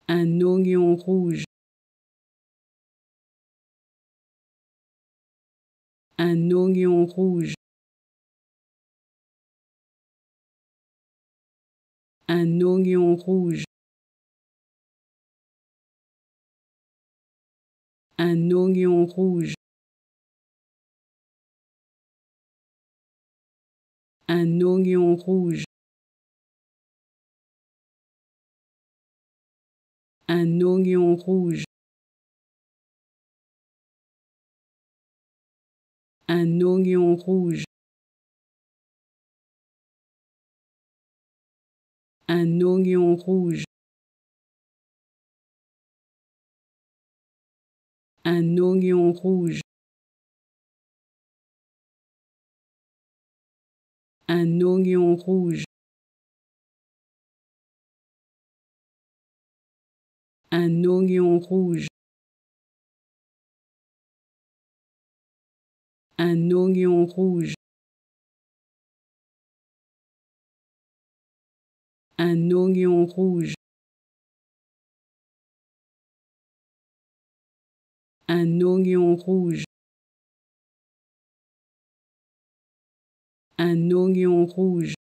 Un oignon rouge. Un oignon rouge. Un oignon rouge. Un oignon rouge. Un oignon rouge. Un oignon rouge. Un oignon rouge. Un oignon rouge. Un oignon rouge. Un oignon rouge. Un oignon rouge. Un oignon rouge. Un oignon rouge. Un oignon rouge. Un oignon rouge.